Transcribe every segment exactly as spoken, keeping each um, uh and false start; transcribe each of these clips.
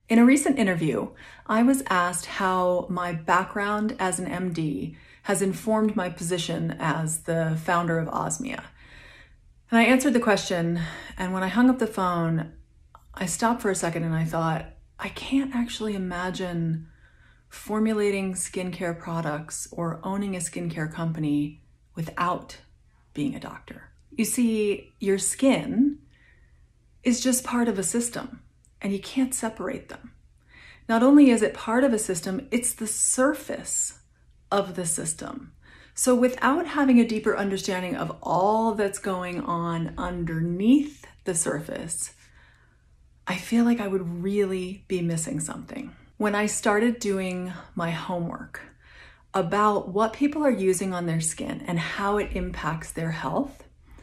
In a recent interview, I was asked how my background as an M D has informed my position as the founder of Osmia. And I answered the question, and when I hung up the phone, I stopped for a second and I thought, I can't actually imagine formulating skincare products or owning a skincare company without being a doctor. You see, your skin is just part of a system, and you can't separate them. Not only is it part of a system, it's the surface of the system. So without having a deeper understanding of all that's going on underneath the surface, I feel like I would really be missing something. When I started doing my homework about what people are using on their skin and how it impacts their health,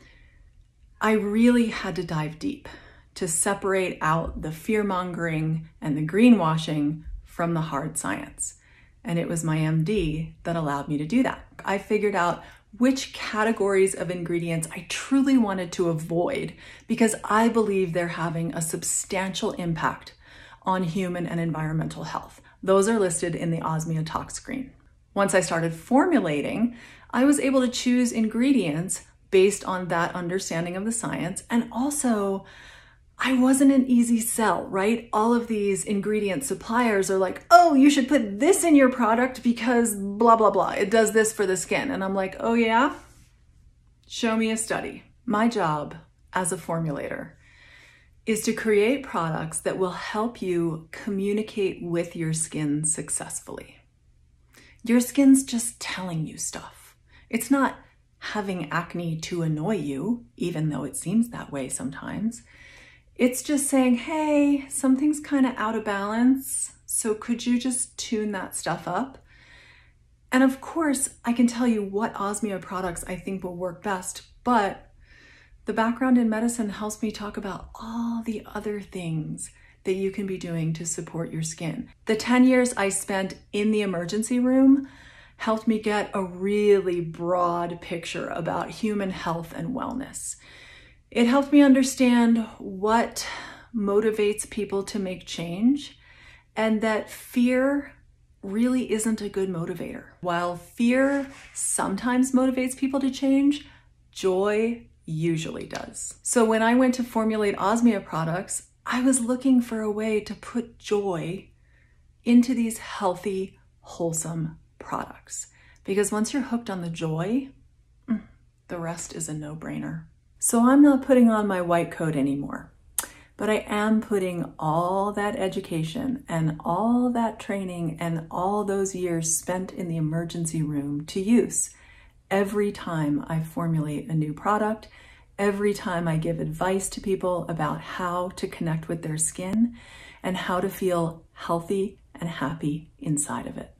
I really had to dive deep to separate out the fear-mongering and the greenwashing from the hard science. And it was my M D that allowed me to do that. I figured out which categories of ingredients I truly wanted to avoid because I believe they're having a substantial impact on human and environmental health. Those are listed in the Osmia Tox Screen. Once I started formulating, I was able to choose ingredients based on that understanding of the science, and also I wasn't an easy sell, right? All of these ingredient suppliers are like, oh, you should put this in your product because blah, blah, blah. It does this for the skin. And I'm like, oh yeah? Show me a study. My job as a formulator is to create products that will help you communicate with your skin successfully. Your skin's just telling you stuff. It's not having acne to annoy you, even though it seems that way sometimes. It's just saying, hey, something's kind of out of balance, so could you just tune that stuff up? And of course, I can tell you what Osmia products I think will work best, but the background in medicine helps me talk about all the other things that you can be doing to support your skin. The ten years I spent in the emergency room helped me get a really broad picture about human health and wellness. It helped me understand what motivates people to make change, and that fear really isn't a good motivator. While fear sometimes motivates people to change, joy usually does. So when I went to formulate Osmia products, I was looking for a way to put joy into these healthy, wholesome products. Because once you're hooked on the joy, the rest is a no-brainer. So I'm not putting on my white coat anymore, but I am putting all that education and all that training and all those years spent in the emergency room to use every time I formulate a new product, every time I give advice to people about how to connect with their skin and how to feel healthy and happy inside of it.